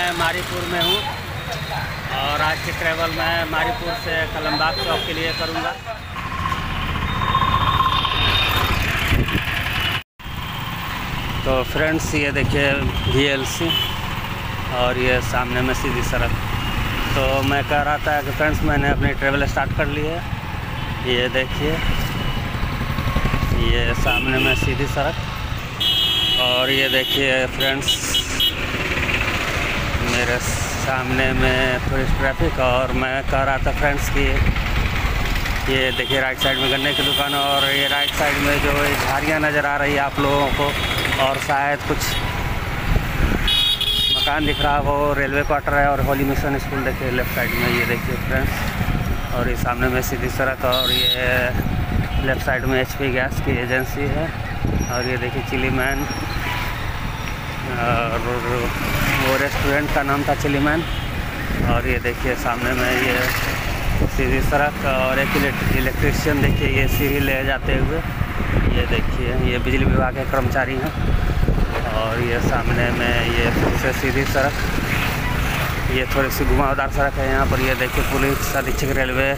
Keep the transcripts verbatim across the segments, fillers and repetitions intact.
मैं मारीपुर में हूँ और आज की ट्रैवल मैं मारीपुर से कलमबाग चौक के लिए करूँगा। तो फ्रेंड्स ये देखिए वी एल सी और ये सामने में सीधी सड़क। तो मैं कह रहा था कि फ्रेंड्स मैंने अपनी ट्रैवल स्टार्ट कर ली है। ये देखिए ये सामने में सीधी सड़क और ये देखिए फ्रेंड्स मेरे सामने में थोड़ी ट्रैफिक। और मैं कह रहा था फ्रेंड्स कि ये देखिए राइट साइड में गन्ने की दुकान और ये राइट साइड में जो झाड़ियाँ नज़र आ रही है आप लोगों को और शायद कुछ मकान दिख रहा है वो रेलवे क्वार्टर है। और होली मिशन स्कूल देखिए लेफ़्ट साइड में ये देखिए फ्रेंड्स। और ये सामने में सीधी सड़क और ये लेफ़्ट साइड में एच पी गैस की एजेंसी है। और ये देखिए चिली मैन और वो रेस्टोरेंट का नाम था चिली मैन। और ये देखिए सामने में ये सीधी सड़क और एक इलेक्ट्रिशियन देखिए ये सीढ़ी ले जाते हुए। ये देखिए ये बिजली विभाग के कर्मचारी हैं। और ये सामने में ये फिर से सीधी सड़क, ये थोड़ी सी घुमावदार सड़क है यहाँ पर। ये देखिए पुलिस अधीक्षक रेलवे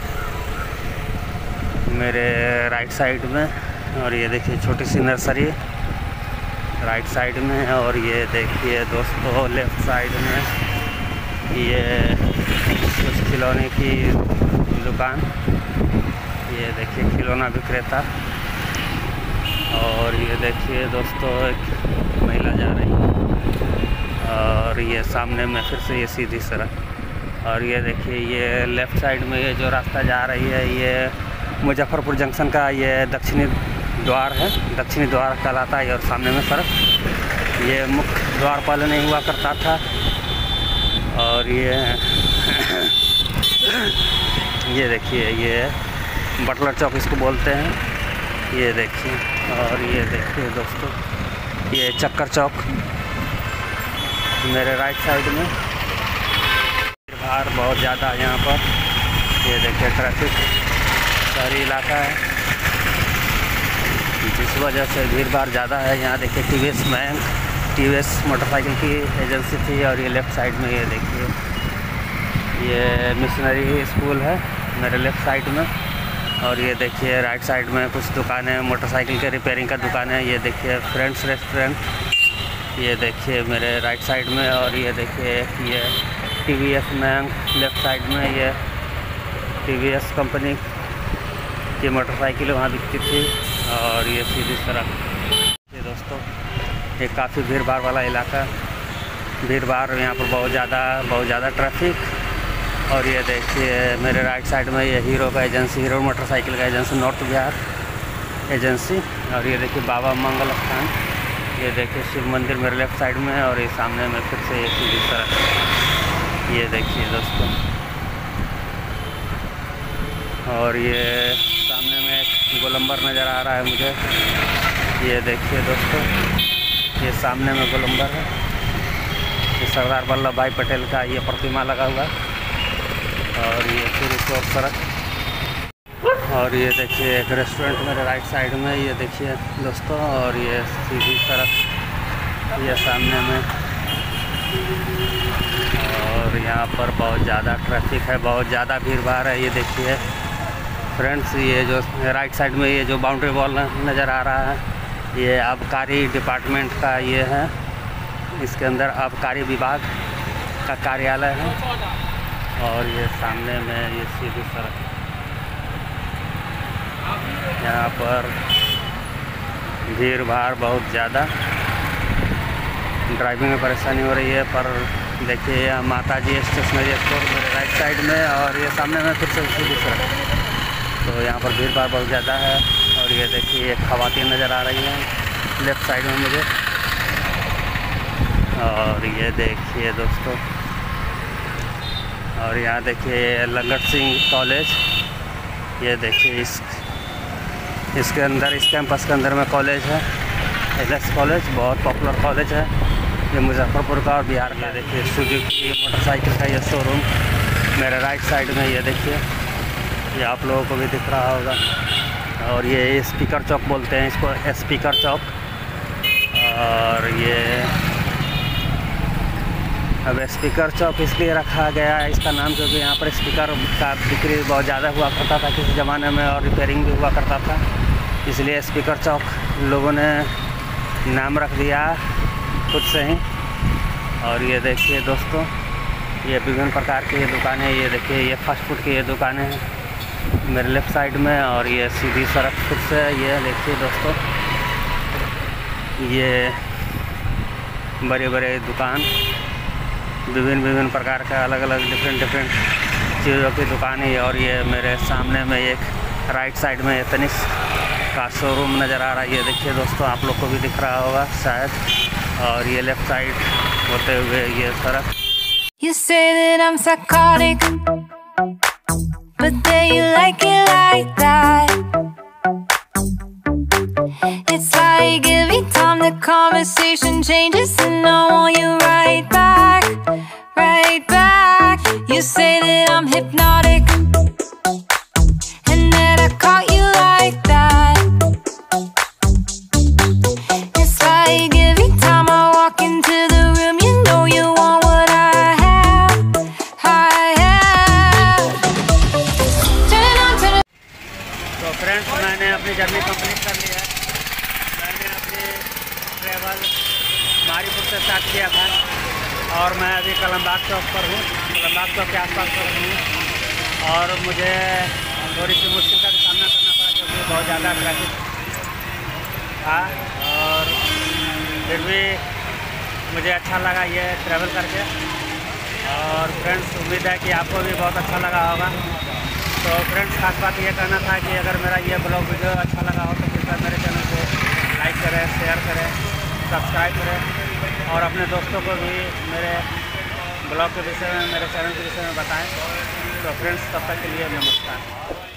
मेरे राइट साइड में। और ये देखिए छोटी सी नर्सरी राइट साइड में। और ये देखिए दोस्तों लेफ़्ट साइड में ये कुछ खिलौने की दुकान, ये देखिए खिलौना विक्रेता। और ये देखिए दोस्तों एक महिला जा रही है। और ये सामने में फिर से ये सीधी सड़क। और ये देखिए ये लेफ़्ट साइड में ये जो रास्ता जा रही है ये मुजफ्फरपुर जंक्शन का ये दक्षिणी द्वार है, दक्षिणी द्वार कहलाता है। और सामने में सड़क ये मुख्य द्वार पहले नहीं हुआ करता था। और ये ये देखिए ये बटलर चौक इसको बोलते हैं। ये देखिए और ये देखिए दोस्तों ये चक्कर चौक मेरे राइट साइड में। भीड़ भाड़ बहुत ज़्यादा है यहाँ पर। ये देखिए ट्रैफिक शहरी इलाका है जिस वजह से भीड़ भाड़ ज़्यादा है यहाँ। देखिए T V S bank, T V S motorcycle की एजेंसी थी। और ये लेफ़्ट साइड में ये देखिए ये मिशनरी स्कूल है मेरे लेफ़्ट साइड में। और ये देखिए राइट साइड में कुछ दुकानें मोटरसाइकिल के रिपेयरिंग का दुकान है। ये देखिए फ्रेंड्स रेस्टोरेंट ये देखिए मेरे राइट साइड में। और ये देखिए ये T V S bank left side में ये टी वी एस कंपनी की मोटरसाइकिल वहाँ बिकती थी। और ये सीधी सड़क। ये दोस्तों ये काफ़ी भीड़ भाड़ वाला इलाका, भीड़ भाड़ यहाँ पर बहुत ज़्यादा बहुत ज़्यादा ट्रैफिक। और ये देखिए मेरे राइट साइड में ये हीरो का एजेंसी, हीरो मोटरसाइकिल का एजेंसी, नॉर्थ बिहार एजेंसी। और ये देखिए बाबा मंगल स्थान, ये देखिए शिव मंदिर मेरे लेफ़्ट साइड में। और ये सामने में फिर से ये सीधी सड़क ये देखिए दोस्तों। और ये सामने में एक गोलंबर नज़र आ रहा है मुझे। ये देखिए दोस्तों ये सामने में गोलंबर है, ये सरदार वल्लभ भाई पटेल का ये प्रतिमा लगा हुआ। और ये पूरी चौक सड़क। और ये देखिए एक रेस्टोरेंट मेरे राइट साइड में ये देखिए दोस्तों। और ये सीधी सड़क ये सामने में। और यहाँ पर बहुत ज़्यादा ट्रैफिक है, बहुत ज़्यादा भीड़ भाड़ है। ये देखिए फ्रेंड्स ये जो राइट साइड में ये जो बाउंड्री वॉल नज़र आ रहा है ये आबकारी डिपार्टमेंट का ये है। इसके अंदर आबकारी विभाग का कार्यालय है। और ये सामने में ये सीधी सड़क, यहाँ पर भीड़ भाड़ बहुत ज़्यादा, ड्राइविंग में परेशानी हो रही है। पर देखिए यह माता जी स्टेशनरी स्टोर मेरे राइट साइड में। और ये सामने में फिर से सीधी सड़क। तो यहाँ पर भीड़ भाड़ बहुत ज़्यादा है। और ये देखिए एक खवातीन नज़र आ रही हैं लेफ़्ट साइड में मुझे। और ये देखिए दोस्तों और यहाँ देखिए लंगट सिंह कॉलेज, ये देखिए इस इसके अंदर इस कैंपस के अंदर में कॉलेज है, एल एस कॉलेज, बहुत पॉपुलर कॉलेज है ये मुजफ्फरपुर का और बिहार का। देखिए सुजुकी मोटरसाइकिल का ये शोरूम मेरे राइट साइड में ये देखिए, ये आप लोगों को भी दिख रहा होगा। और ये स्पीकर चौक बोलते हैं इसको, स्पीकर चौक। और ये अब स्पीकर चौक इसलिए रखा गया है इसका नाम, क्योंकि यहाँ पर स्पीकर का बिक्री बहुत ज़्यादा हुआ करता था किसी ज़माने में, और रिपेयरिंग भी हुआ करता था, इसलिए स्पीकर चौक लोगों ने नाम रख दिया खुद से ही। और ये देखिए दोस्तों, ये विभिन्न प्रकार की ये दुकानें, ये देखिए ये फास्ट फूड की ये दुकानें हैं मेरे लेफ़्ट साइड में, और ये सीधी सड़क खुद से, ये देखिए दोस्तों ये बड़े बड़े दुकान, विभिन्न विभिन्न प्रकार का अलग अलग डिफरेंट डिफरेंट चीज़ों की दुकान है। और ये मेरे सामने में एक राइट साइड में तनिष्क का शोरूम नज़र आ रहा है, ये देखिए दोस्तों, आप लोग को भी दिख रहा होगा शायद। और ये लेफ़्ट साइड होते हुए ये सड़क। You say that I'm psychotic, but then you like it like that. It's like every time the conversation changes and I want you right back, right back. You say that I'm hypnotic and that I caught you like that. It's like every time I walk into the room, you know you want what I have, I have. Turn it on, turn it. तो friends, मैंने अपनी journey complete कर ली है। मैंने अपनी travel Mauripur से start किया था और मैं अभी कलमबाग चौक पर हूँ, कलमबाग चौक के आसपास पर हूँ। और मुझे थोड़ी सी मुश्किल का भी सामना करना पड़ा क्योंकि बहुत ज़्यादा ट्रैफिक था, और फिर भी मुझे अच्छा लगा ये ट्रैवल करके। और फ्रेंड्स, उम्मीद है कि आपको भी बहुत अच्छा लगा होगा। तो फ्रेंड्स, खास बात ये कहना था कि अगर मेरा ये ब्लॉग वीडियो अच्छा लगा हो तो कृपया मेरे चैनल को लाइक करें, शेयर करें, सब्सक्राइब करें, और अपने दोस्तों को भी मेरे ब्लॉग के विषय में, मेरे चैनल के विषय में बताएं। तो फ्रेंड्स, तब तक के लिए नमस्कार।